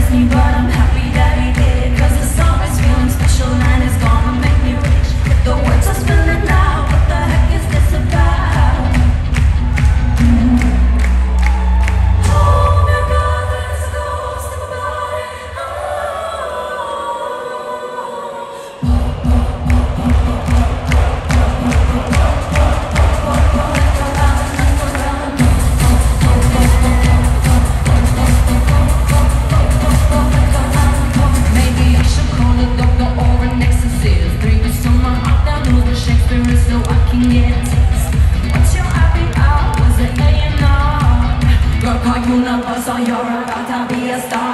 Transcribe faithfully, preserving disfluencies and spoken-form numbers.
me, but I'm happy that he did. Cause the song is feeling special and it's gonna make me rich. The words are spilling out, what the heck is this about? Mm. Oh my God, let's go, sing about it. Maybe I should call a doctor or an exorcist. Bring me some out that knows the Shakespeare so I can get a taste. What's your happy hour? Was it A and R? Girl, call Universal, you're about to be a star.